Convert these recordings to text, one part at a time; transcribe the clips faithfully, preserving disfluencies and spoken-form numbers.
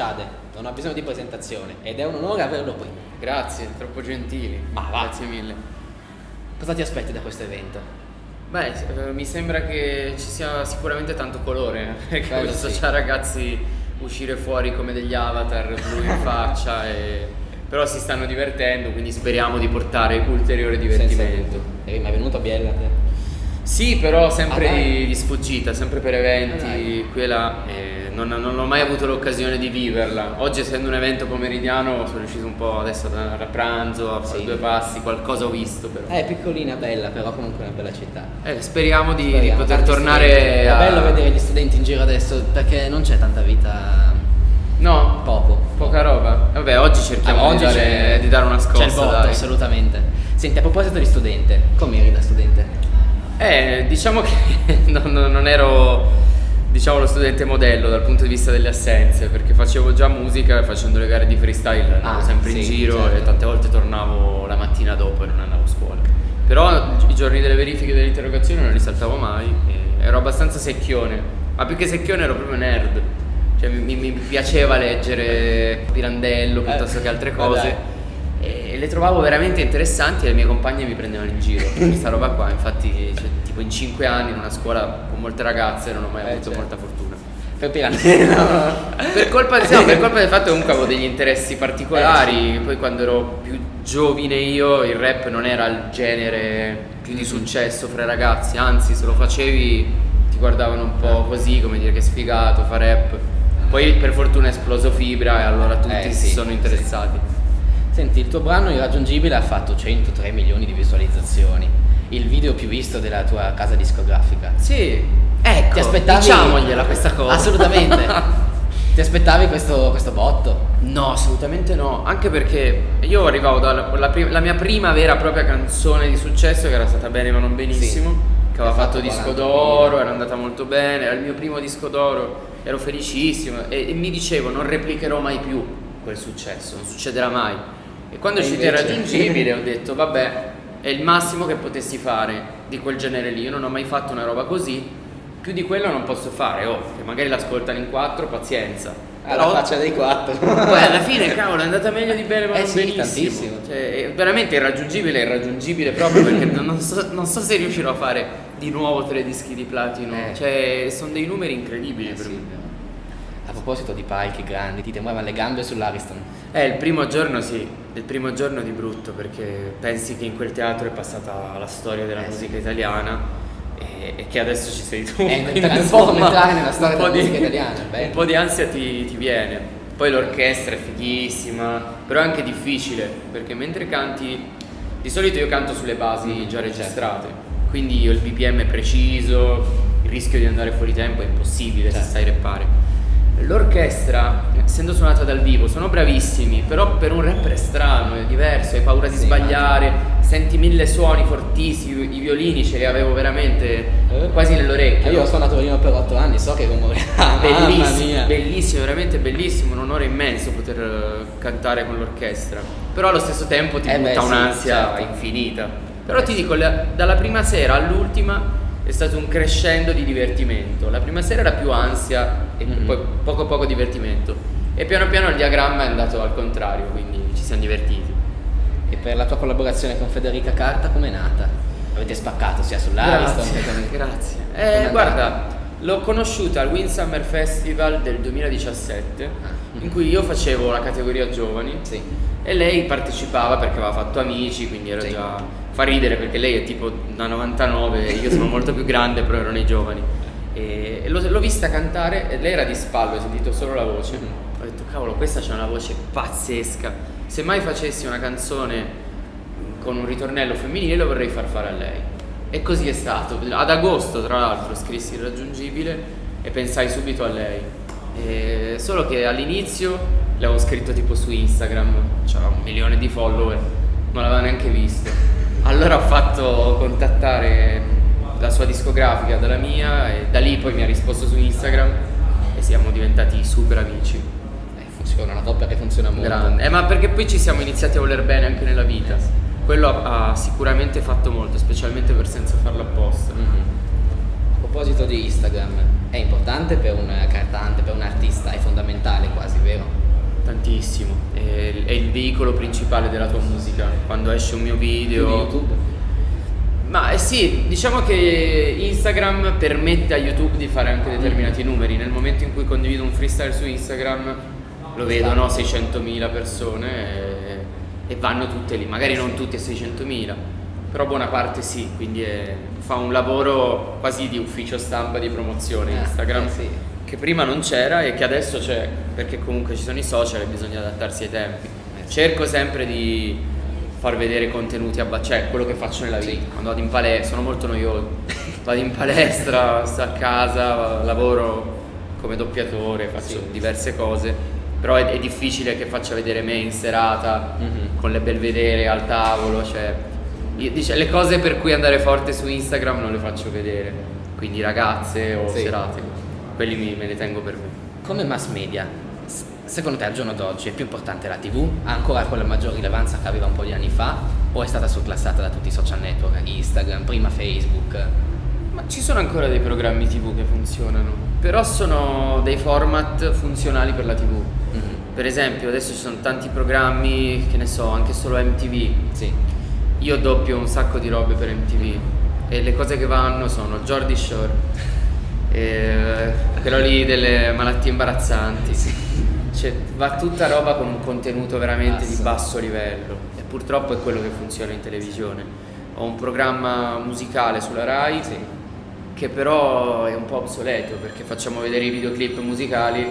Shade, non ha bisogno di presentazione ed è un onore averlo qui. Grazie, troppo gentili. Ma va. Grazie mille. Cosa ti aspetti da questo evento? Beh, eh, mi sembra che ci sia sicuramente tanto colore, perché ho Bello, visto sì. già ragazzi uscire fuori come degli avatar, blu in faccia, e... però si stanno divertendo, quindi speriamo di portare ulteriore divertimento. Eri mai venuto a Biella te? Sì, però sempre Ah, di, di sfuggita, sempre per eventi, Ah, qui e là, e non, non ho mai avuto l'occasione di viverla. Oggi, essendo un evento pomeridiano, sono riuscito un po' adesso ad andare a pranzo, a fare Sì. due passi, qualcosa ho visto però. È piccolina, bella, però comunque è una bella città. Eh, speriamo di, Speriamo, di poter tanti tornare studenti. a... È bello vedere gli studenti in giro adesso perché non c'è tanta vita. No, Poco. poca roba. Vabbè, oggi cerchiamo Ah, oggi di, dare, c'è, di dare una scossa, c'è il botto, dai. assolutamente. Senti, a proposito di studente, come eri da studente? Eh, diciamo che non, non ero, diciamo, lo studente modello dal punto di vista delle assenze, perché facevo già musica e facendo le gare di freestyle andavo Ah, sempre in sì, giro, certo. e tante volte tornavo la mattina dopo e non andavo a scuola. Però i giorni delle verifiche e delle interrogazioni non li saltavo mai, e ero abbastanza secchione, ma più che secchione ero proprio nerd. Cioè mi, mi piaceva leggere Pirandello piuttosto Eh, che altre vabbè. cose, e le trovavo veramente interessanti e le mie compagne mi prendevano in giro per questa roba qua. Infatti, cioè, tipo in cinque anni in una scuola con molte ragazze non ho mai Eh, avuto certo. molta fortuna. Per Pirandello. Per colpa, no, per colpa del fatto che comunque avevo degli interessi particolari. Eh, Poi quando ero più giovane io il rap non era il genere più di successo fra i ragazzi, anzi se lo facevi ti guardavano un po' così, come dire che sfigato, fa rap. Poi per fortuna è esploso Fibra e allora tutti Eh, si sì, sono interessati. Senti, il tuo brano Irraggiungibile ha fatto centotré milioni di visualizzazioni, il video più visto della tua casa discografica. Sì, ecco, Ti aspettavi? diciamogliela questa cosa. Assolutamente. Ti aspettavi questo, questo botto? No, assolutamente no, anche perché io arrivavo dalla la, prim- la mia prima vera e propria canzone di successo, che era stata Bene ma non benissimo, Sì. che aveva Ha fatto fatto disco quaranta d'oro, milioni. era andata molto bene, era il mio primo disco d'oro, ero felicissimo e, e mi dicevo non replicherò mai più quel successo, non succederà mai. E quando è E uscito invece? Irraggiungibile ho detto vabbè, è il massimo che potessi fare di quel genere lì, io non ho mai fatto una roba così, più di quello non posso fare, oh, che magari l'ascoltano in quattro, pazienza. Alla faccia dei quattro. Poi alla fine, cavolo, è andata meglio di bene, ma Eh non sì, benissimo. tantissimo. Cioè, è veramente irraggiungibile, irraggiungibile proprio perché non, non so, non so se riuscirò a fare di nuovo tre dischi di platino. Eh. Cioè, sono dei numeri incredibili Eh per sì. me. A proposito di palchi grandi, ti tremavano le gambe sull'Ariston? Eh, il primo giorno sì, il primo giorno di brutto, perché pensi che in quel teatro è passata la storia della Eh, musica sì. italiana e, e che adesso ci sei tu. Eh, quindi, entra- un po' come insomma, entrare nella storia un po' della di- musica italiana, è bello. Un po' di ansia ti, ti viene. Poi l'orchestra è fighissima, però è anche difficile, perché mentre canti, di solito io canto sulle basi già registrate, quindi io il B P M è preciso, il rischio di andare fuori tempo è impossibile se Certo. sai reppare. L'orchestra, essendo suonata dal vivo, sono bravissimi, però per un rapper è strano, è diverso, hai paura di Sì, sbagliare, senti mille suoni fortissimi, i violini ce li avevo veramente Eh? quasi nell'orecchio. Eh, io ho suonato violino per otto anni, so che rumore ha. Mamma Bellissimo, mia. bellissimo, veramente bellissimo, un onore immenso poter eh, cantare con l'orchestra, però allo stesso tempo ti Eh beh, butta sì, un'ansia certo. infinita. Però ti dico, la- dalla prima sera all'ultima è stato un crescendo di divertimento. La prima sera era più ansia e Mhm. poi poco poco divertimento, e piano piano il diagramma è andato al contrario, quindi ci siamo divertiti. E per la tua collaborazione con Federica Carta com'è nata? Avete spaccato sia sull'Ariston che con... Grazie. Com'è Eh, andata? guarda, l'ho conosciuta al Winsummer Festival del duemiladiciassette, Ah. in cui io facevo la categoria giovani Sì. e lei partecipava perché aveva fatto Amici, quindi era Sì. già... Fa ridere perché lei è tipo da novantanove, io sono molto più grande, però ero nei giovani. E e l'ho, l'ho vista cantare e lei era di spalle, ho sentito solo la voce. Ho detto, cavolo, questa c'ha una voce pazzesca. Se mai facessi una canzone con un ritornello femminile lo vorrei far fare a lei. E così è stato. Ad agosto, tra l'altro, scrissi Irraggiungibile e pensai subito a lei. E solo che all'inizio l'avevo scritto tipo su Instagram, c'era un milione di follower, non l'aveva neanche visto. Allora ho fatto contattare la sua discografica dalla mia e da lì poi mi ha risposto su Instagram e siamo diventati super amici. Eh, funziona, una coppia che funziona molto. Grande. Eh, ma perché poi ci siamo iniziati a voler bene anche nella vita. Quello ha, ha sicuramente fatto molto, specialmente per Senza farlo apposta. Mhm. A proposito di Instagram, è importante per un cantante, per un artista, è fondamentale quasi, vero? Tantissimo, è, è il veicolo principale della tua musica. Quando esce un mio video... Più di YouTube? Ma eh sì, diciamo che Instagram permette a YouTube di fare anche determinati numeri. Nel momento in cui condivido un freestyle su Instagram lo vedono seicentomila persone e, e vanno tutte lì, magari non tutte seicentomila, però buona parte sì, quindi è, fa un lavoro quasi di ufficio stampa di promozione eh, Instagram, eh sì. che prima non c'era e che adesso c'è, perché comunque ci sono i social e bisogna adattarsi ai tempi. Eh sì. Cerco sempre di far vedere contenuti, abba- cioè quello che faccio nella vita. Sì. Quando vado in palestra, sono molto noioso, vado in palestra, sto a casa, lavoro come doppiatore, faccio Sì. diverse cose, però è, è difficile che faccia vedere me in serata, Mhm. con le belvedere al tavolo, cioè io- dice, le cose per cui andare forte su Instagram non le faccio vedere, quindi ragazze o Sì. serate, quelli mi- me le tengo per me. Come mass media, s- secondo te al giorno d'oggi è più importante la tivù? Ha ancora quella maggior rilevanza che aveva un po' di anni fa? O è stata surclassata da tutti i social network, Instagram, prima Facebook? Ma ci sono ancora dei programmi tivù che funzionano, però sono dei format funzionali per la tivù. Mhm. Per esempio adesso ci sono tanti programmi, che ne so, anche solo M T V. Sì. Io doppio un sacco di robe per M T V e le cose che vanno sono Jordi Shore, eh, quello lì delle malattie imbarazzanti, cioè, va tutta roba con un contenuto veramente Basso. di basso livello e purtroppo è quello che funziona in televisione. Ho un programma musicale sulla Rai Sì. che però è un po' obsoleto perché facciamo vedere i videoclip musicali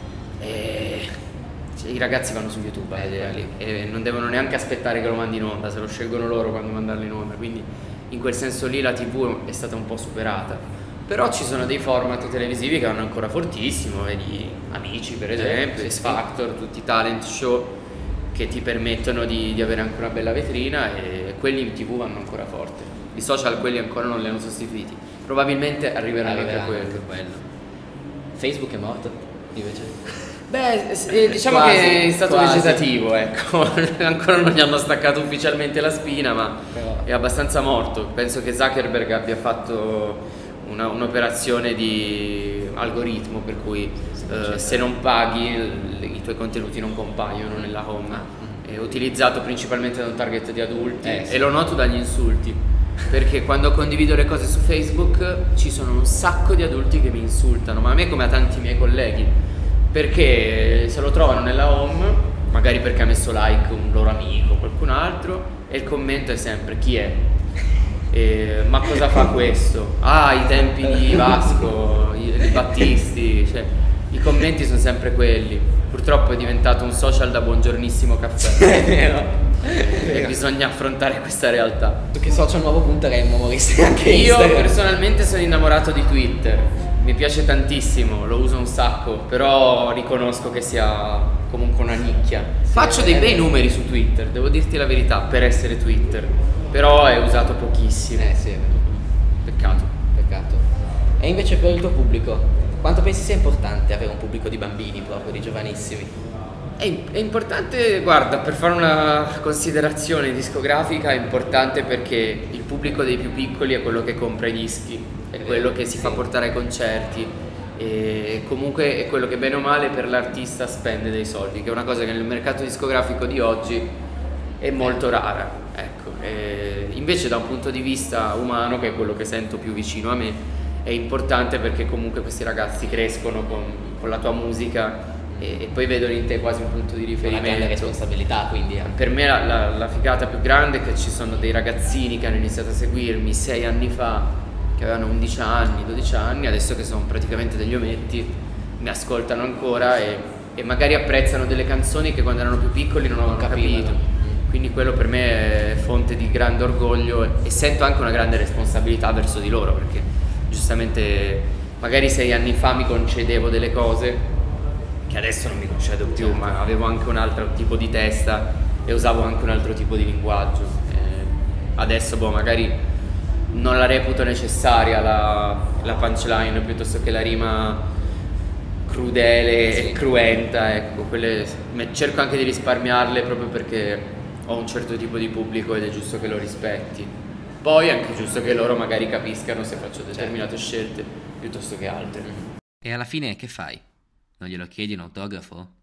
e cioè, i ragazzi vanno su YouTube a Eh, vederli e non devono neanche aspettare che lo mandi in onda, se lo scelgono loro quando mandarlo in onda, quindi in quel senso lì la tivù è stata un po' superata. Però ci sono dei format televisivi che vanno ancora fortissimo, vedi Amici per esempio, sì, X sì. Factor, tutti i talent show che ti permettono di, di avere anche una bella vetrina e quelli in tivù vanno ancora forte. I social quelli ancora non li hanno sostituiti, probabilmente arriveranno, Arriverà anche anche quello. quello. Facebook è morto, invece? Beh, s- eh, diciamo Quasi, che è stato quasi. vegetativo, ecco, ancora non gli hanno staccato ufficialmente la spina, ma Però- è abbastanza morto. Penso che Zuckerberg abbia fatto una- un'operazione di algoritmo per cui eh, se non paghi l- i tuoi contenuti non compaiono nella home. È utilizzato principalmente da un target di adulti Eh, sì. e lo noto dagli insulti, perché quando condivido le cose su Facebook ci sono un sacco di adulti che mi insultano, ma a me come a tanti miei colleghi, perché se lo trovano nella home, magari perché ha messo like un loro amico o qualcun altro, e il commento è sempre chi è? Eh, ma cosa fa questo? Ah, i tempi di Vasco, i, di Battisti, cioè, i commenti sono sempre quelli. Purtroppo è diventato un social da buongiornissimo caffè. È vero. E bisogna affrontare questa realtà. Su che social nuovo punteremmo, Maurizio? Anche Io Instagram. personalmente sono innamorato di Twitter, mi piace tantissimo, lo uso un sacco, però riconosco che sia comunque una nicchia. Faccio dei è bei vero. numeri su Twitter, devo dirti la verità, per essere Twitter, però è usato pochissimo. Eh sì, è vero. Peccato. Peccato. E invece per il tuo pubblico, quanto pensi sia importante avere un pubblico di bambini proprio, di giovanissimi? È, è importante, guarda, per fare una considerazione discografica è importante perché il pubblico dei più piccoli è quello che compra i dischi, è È quello vero, che si sì. fa portare ai concerti e comunque è quello che bene o male per l'artista spende dei soldi, che è una cosa che nel mercato discografico di oggi è molto rara, ecco. E invece da un punto di vista umano, che è quello che sento più vicino a me, è importante perché comunque questi ragazzi crescono con, con la tua musica e, e poi vedono in te quasi un punto di Una grande riferimento. responsabilità, quindi anche. Per me la, la, la figata più grande è che ci sono dei ragazzini che hanno iniziato a seguirmi sei anni fa, che avevano undici anni, dodici anni, adesso che sono praticamente degli ometti, mi ascoltano ancora e, e magari apprezzano delle canzoni che quando erano più piccoli non avevano capivano. capito. Quindi quello per me è fonte di grande orgoglio e, e sento anche una grande responsabilità verso di loro, perché giustamente magari sei anni fa mi concedevo delle cose che adesso non mi concedo più, ma avevo anche un altro tipo di testa e usavo anche un altro tipo di linguaggio. Eh, adesso boh, magari non la reputo necessaria la, la punchline piuttosto che la rima crudele Sì. e cruenta, ecco, quelle me- cerco anche di risparmiarle proprio perché ho un certo tipo di pubblico ed è giusto che lo rispetti. Poi è anche giusto che loro magari capiscano se faccio determinate scelte piuttosto che altre. E alla fine che fai? Non glielo chiedi un autografo?